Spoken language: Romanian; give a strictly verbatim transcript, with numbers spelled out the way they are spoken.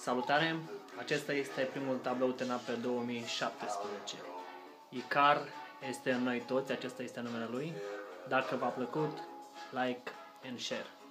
Salutare! Acesta este primul tablou T N A pe două mii șaptesprezece. Icar este în noi toți, acesta este numele lui. Dacă v-a plăcut, like and share.